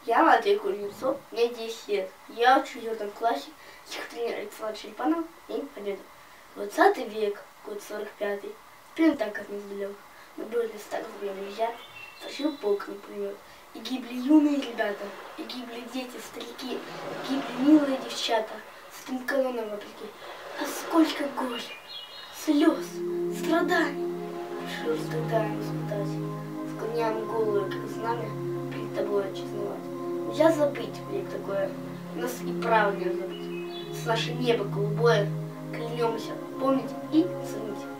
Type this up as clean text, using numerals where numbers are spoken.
Я Матвей Кузнецов, мне 10 лет. Я учу в 4 классе, стихотворение Александра Черепанова «День Победы». 20 век, год 45-й, прям так от нас далек. Мы были так время нельзя, сошил полк не плывет. И гибли юные ребята, и гибли дети, старики, гибли милые девчата, с этим каноном вопреки. А сколько горя, слез, страданий, решил страдаем испытать, склоняем голову, как знамя, перед тобой отчизновать. Нельзя забыть век такое, нас и право не забыть. С наше небо голубое клянемся помнить и ценить.